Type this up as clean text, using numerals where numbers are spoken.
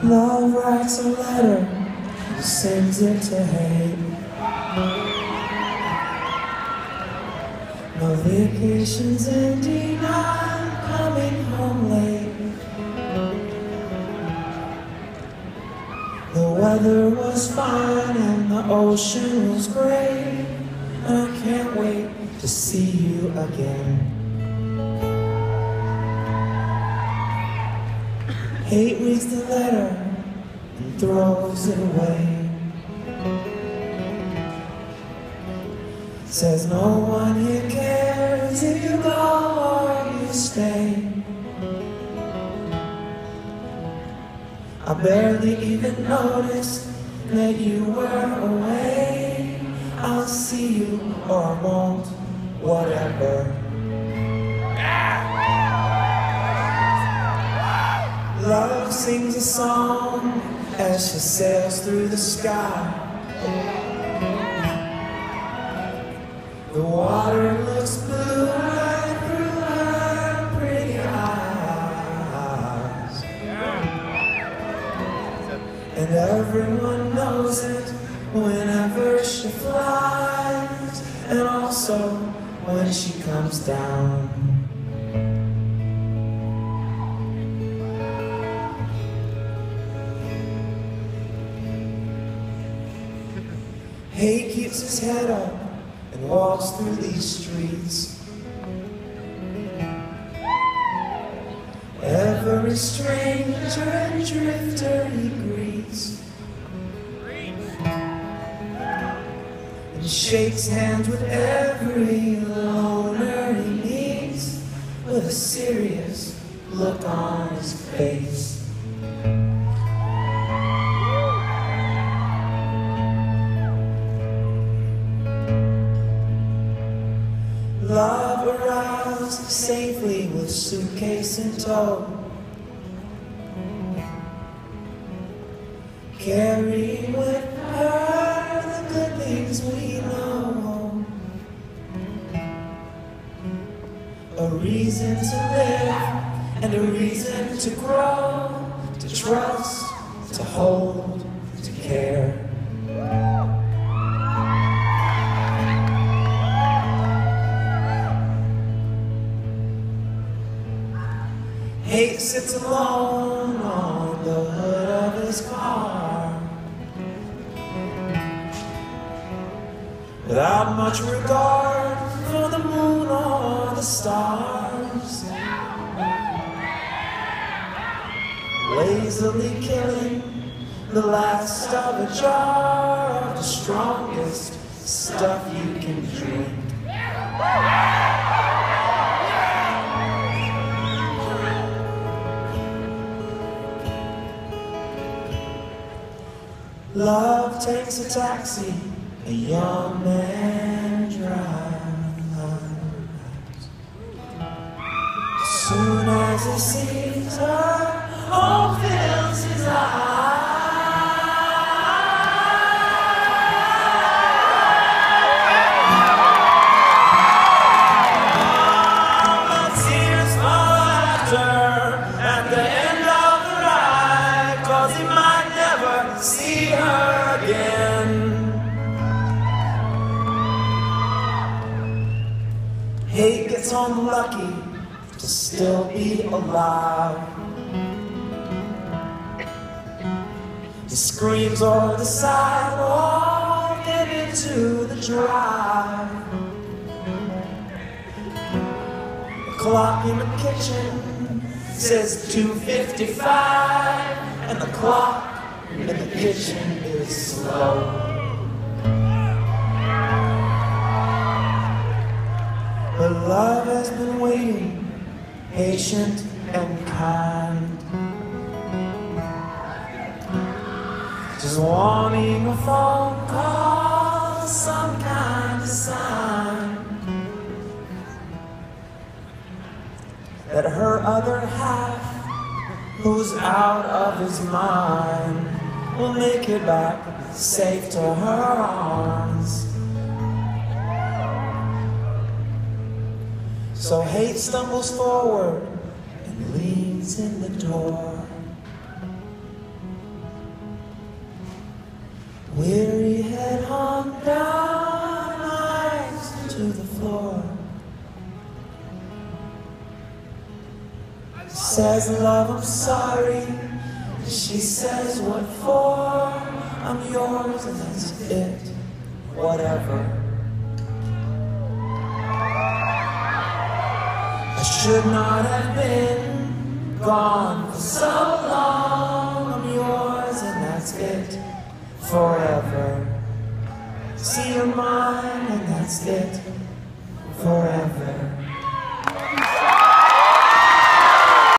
Love writes a letter and sends it to hate. No vacations ending, I'm coming home late. The weather was fine and the ocean was great, and I can't wait to see you again. Hate reads the letter and throws it away. Says no one here cares if you go or you stay. I barely even noticed that you were away. I'll see you or I won't, whatever. Love sings a song as she sails through the sky. The water looks blue right through her pretty eyes. And everyone knows it whenever she flies, and also when she comes down. He keeps his head up and walks through these streets. Every stranger and drifter he greets, and shakes hands with every loner he meets, with a serious look on his face. Love arrives safely with suitcase in tow, carrying with her the good things we know. A reason to live and a reason to grow, to trust, to hold, to care. Hate sits alone on the hood of his car, without much regard for the moon or the stars, lazily killing the last of a jar of the strongest stuff you can drink. Love takes a taxi, a young man drives. As soon as he sees her, hope fills his eyes. The tears fall after at the end of the ride, 'cause he might never see her again. Hate gets unlucky to still be alive. He screams over the sidewalk and into the drive. The clock in the kitchen says 2:55, and the clock in the kitchen is slow. But love has been waiting, patient and kind, just wanting a phone call, some kind of sign that her other half, who's out of his mind, will make it back safe to her arms. So hate stumbles forward and leans in the door. the floor. Says, love, I'm sorry. She says, what for? I'm yours and that's it. Whatever. I should not have been gone for so long. I'm yours and that's it. Forever. See, you're mine and that's it. Forever.